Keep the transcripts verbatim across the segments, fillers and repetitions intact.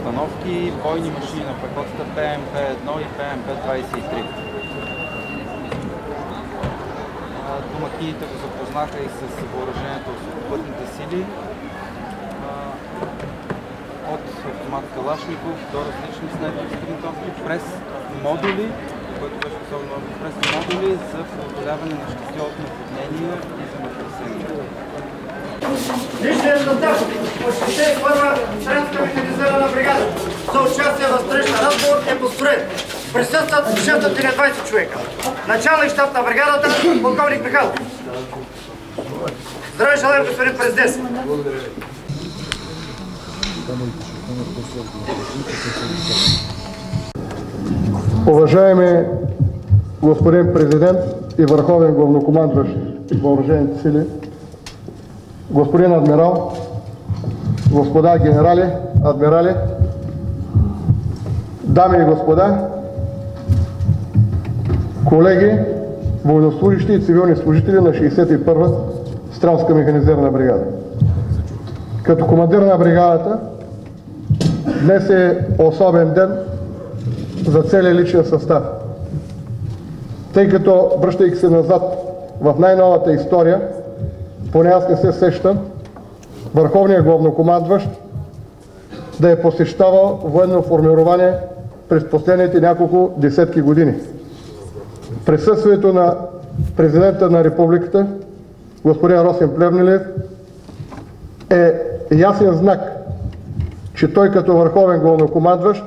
установки, бойни машини на пехотата П М П едно и П М П двадесет и три. Домакините го запознаха и с въоръжението от сухопътните сили, от автомат Калашников до различни снайперски винтовки, през модули, което беше особено през модули за преодоляване на щити от наводнения и земетресения. Личният състав от шестдесет и първа Сръбска механизирана бригада за участие в среща разговор е построен. Присъстват шестстотин и двадесет човека. Началник щаб на бригадата, полковник Михайлов. Здравей желаем, господин президент. Уважаеми господин президент и върховен главнокомандващ въоръжените сили, господин адмирал, господа генерали, адмирали, дами и господа, колеги, военнослужащи и цивилни служители на шестдесет и първа Стрелска механизирана бригада. Като командир на бригадата, днес е особен ден за целия личен състав, тъй като, връщайки се назад в най-новата история, поне аз не се сещам, върховният главнокомандващ да е посещавал военно формирование през последните няколко десетки години. Присъствието на президента на републиката, господин Росен Плевнелиев, е ясен знак, че той като върховен главнокомандващ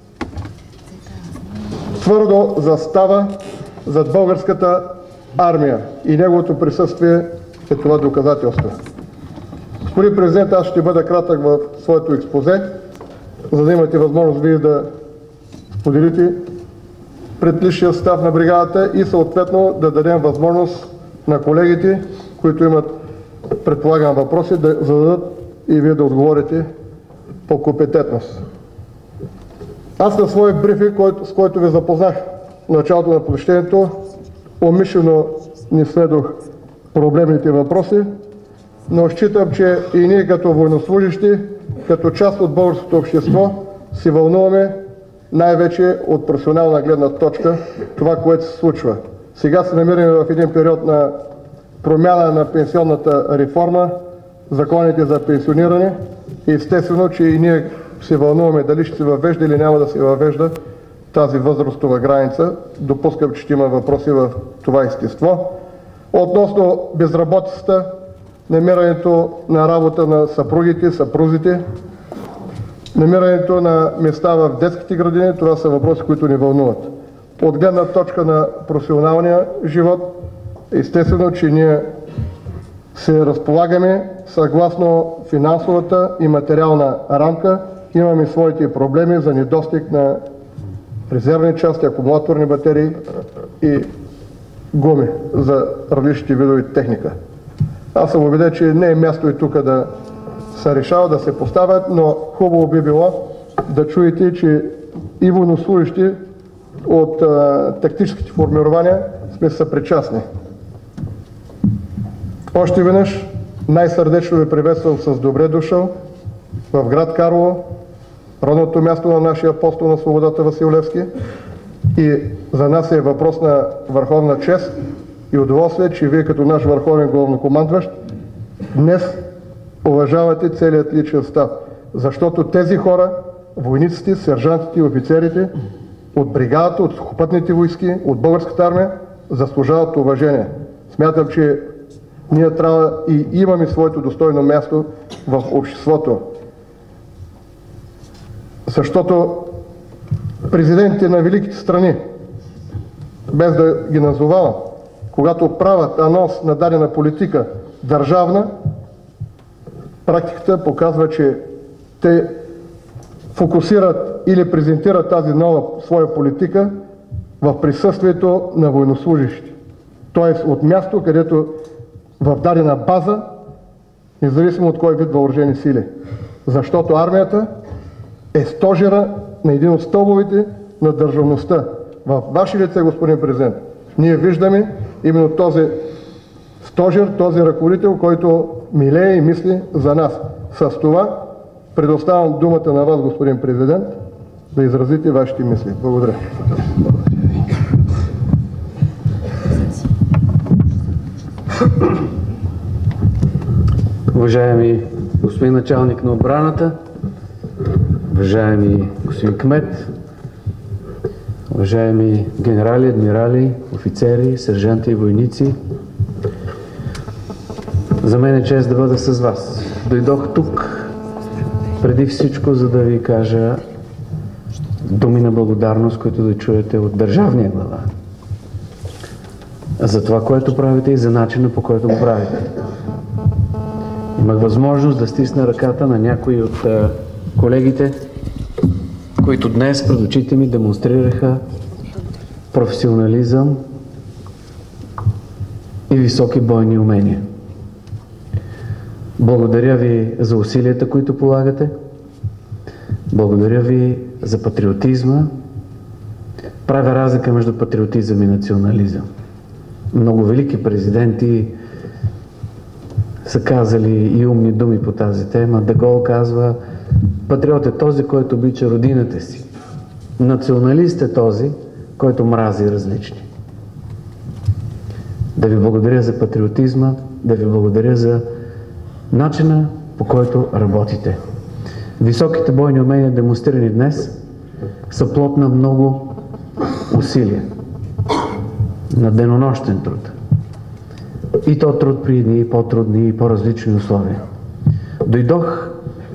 твърдо застава зад българската армия и неговото присъствие е това доказателство. Господин президент, аз ще бъда кратък в своето експозе, за да имате възможност вие да споделите пред личния състав на бригадата и съответно да дадем възможност на колегите, които имат, предполагам, въпроси, да зададат и вие да отговорите по компетентност. Аз на своя брифинг, с който ви запознах в началото на посещението, умишлено не следох проблемните въпроси, но считам, че и ние като военнослужащи, като част от българското общество, се вълнуваме най-вече от професионална гледна точка това, което се случва. Сега се намираме в един период на промяна на пенсионната реформа, законите за пенсиониране и естествено, че и ние се вълнуваме дали ще се въвежда или няма да се въвежда тази възрастова граница. Допускам, че ще има въпроси в това естество. Относно безработицата, намирането на работа на съпругите, съпрузите, намирането на места в детските градини, това са въпроси, които ни вълнуват. От гледна точка на професионалния живот, естествено, че ние се разполагаме съгласно финансовата и материална рамка. Имаме своите проблеми за недостиг на резервни части, акумулаторни батерии и гуми за различните видове техника. Аз съм убеден, че не е място и тук да се решава, да се поставят, но хубаво би било да чуете, че и военнослужащи от а, тактическите формирования сме съпричастни. Още веднъж най-сърдечно ви приветствам с добре дошъл в град Карлово, родното място на нашия апостол на свободата Васил Левски, и за нас е въпрос на върховна чест и удоволствие, че вие като наш върховен главнокомандващ днес уважавате целият личен състав, защото тези хора, войниците, сержантите и офицерите от бригадата, от сухопътните войски, от българската армия заслужават уважение. Смятам, че ние трябва и имаме своето достойно място в обществото. Защото президентите на великите страни, без да ги назовавам, когато правят анонс на дадена политика държавна, практиката показва, че те фокусират или презентират тази нова своя политика в присъствието на военнослужащите. Тоест от място, където в дадена база, независимо от кой вид въоръжени сили. Защото армията е стожера на един от стълбовете на държавността. В ваше лице, господин президент, ние виждаме именно този стожер, този ръководител, който милее и мисли за нас. С това Предоставям думата на вас, господин президент, да изразите вашите мисли. Благодаря. Уважаеми господин началник на отбраната, уважаеми господин кмет, уважаеми генерали, адмирали, офицери, сержанти и войници, за мен е чест да бъда с вас. Дойдох тук преди всичко, за да ви кажа думи на благодарност, които да чуете от държавния глава. За това, което правите и за начина, по който го правите. Имах възможност да стисна ръката на някои от колегите, които днес пред очите ми демонстрираха професионализъм и високи бойни умения. Благодаря ви за усилията, които полагате. Благодаря ви за патриотизма. Правя разлика между патриотизъм и национализъм. Много велики президенти са казали и умни думи по тази тема. Де Гол казва: патриот е този, който обича родината си. Националист е този, който мрази различни. Да ви благодаря за патриотизма, да ви благодаря за начина, по който работите. Високите бойни умения, демонстрирани днес, са плод на много усилия, на денонощен труд. И то труд при едни и по-трудни и по-различни условия. Дойдох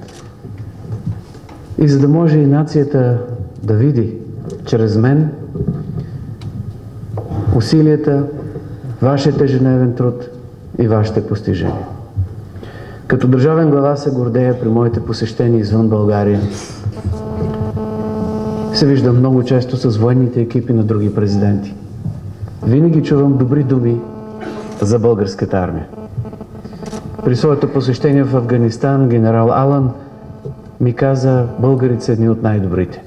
и за да може и нацията да види чрез мен усилията, вашият ежедневен труд и вашите постижения. Като държавен глава се гордея при моите посещения извън България. Се виждам много често с военните екипи на други президенти. Винаги чувам добри думи за българската армия. При своето посещение в Афганистан генерал Алън ми каза: българите са едни от най-добрите.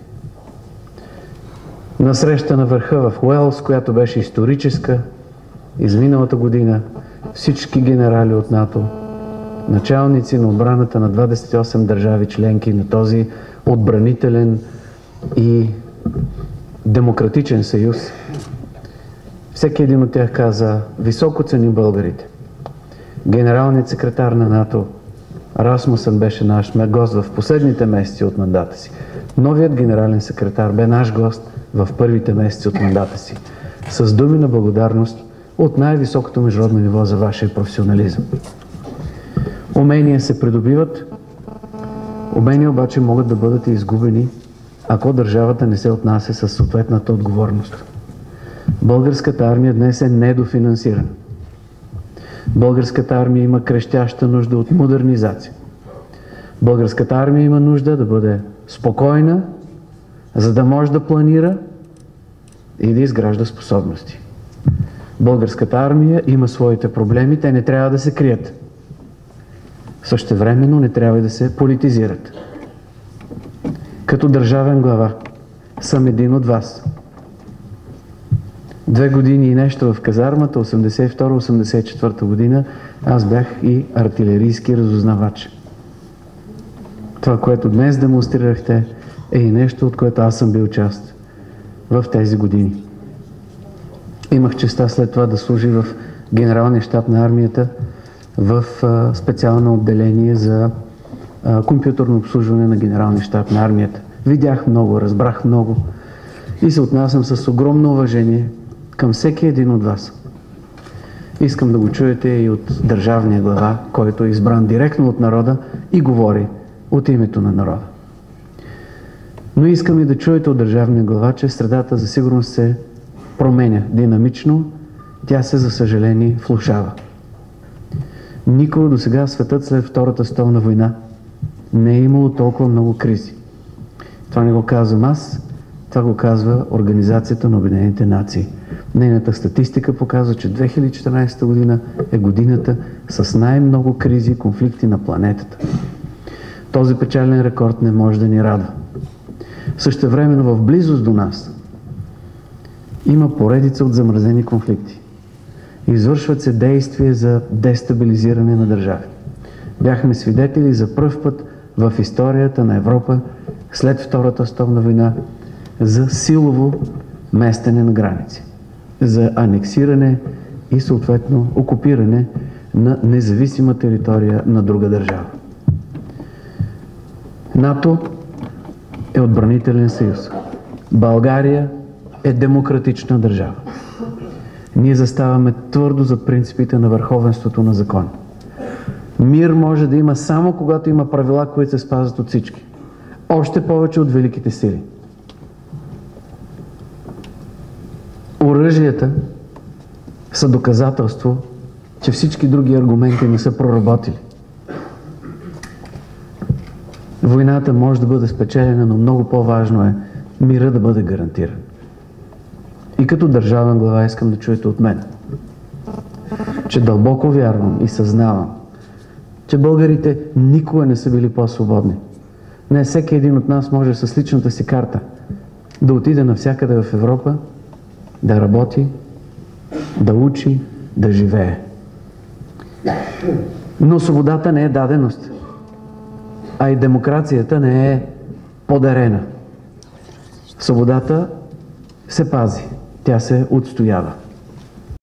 На среща на върха в Уелс, която беше историческа, изминалата година, всички генерали от НАТО, началници на отбраната на двадесет и осем държави членки на този отбранителен и демократичен съюз, всеки един от тях каза: високо ценим българите. Генералният секретар на НАТО Расмусън беше наш гост в последните месеци от мандата си. Новият генерален секретар бе наш гост в първите месеци от мандата си. С думи на благодарност от най-високото международно ниво за вашия професионализъм. Умения се придобиват, умения обаче могат да бъдат изгубени, ако държавата не се отнася със съответната отговорност. Българската армия днес е недофинансирана. Българската армия има крещяща нужда от модернизация. Българската армия има нужда да бъде спокойна, за да може да планира и да изгражда способности. Българската армия има своите проблеми, те не трябва да се крият. Същевременно не трябва и да се политизират. Като държавен глава съм един от вас. Две години и нещо в казармата, осемдесет и втора осемдесет и четвърта година, аз бях и артилерийски разузнавач. Това, което днес демонстрирахте, е и нещо, от което аз съм бил част в тези години. Имах честа след това да служи в Генералния щаб на армията, в а, специално отделение за а, компютърно обслужване на Генералния щаб на армията. Видях много, разбрах много и се отнасям с огромно уважение към всеки един от вас. Искам да го чуете и от държавния глава, който е избран директно от народа и говори от името на народа. Но искам и да чуете от държавния глава, че средата за сигурност се променя динамично, тя се, за съжаление, влошава. Никога до сега светът след Втората световна война не е имало толкова много кризи. Това не го казвам аз, това го казва Организацията на обединените нации. Нейната статистика показва, че две хиляди и четиринадесета година е годината с най-много кризи и конфликти на планетата. Този печален рекорд не може да ни радва. Същевременно в близост до нас има поредица от замразени конфликти. Извършват се действия за дестабилизиране на държави. Бяхме свидетели за пръв път в историята на Европа след Втората световна война за силово местене на граници, за анексиране и съответно окупиране на независима територия на друга държава. НАТО е отбранителен съюз. България е демократична държава. Ние заставаме твърдо зад принципите на върховенството на закона. Мир може да има само когато има правила, които се спазват от всички. Още повече от великите сили. Оръжията са доказателство, че всички други аргументи не са проработили. Войната може да бъде спечелена, но много по-важно е мира да бъде гарантиран. И като държавен глава искам да чуете от мен, че дълбоко вярвам и съзнавам, че българите никога не са били по-свободни. Не всеки един от нас може с личната си карта да отиде навсякъде в Европа, да работи, да учи, да живее. Но свободата не е даденост, а и демокрацията не е подарена. Свободата се пази, тя се отстоява.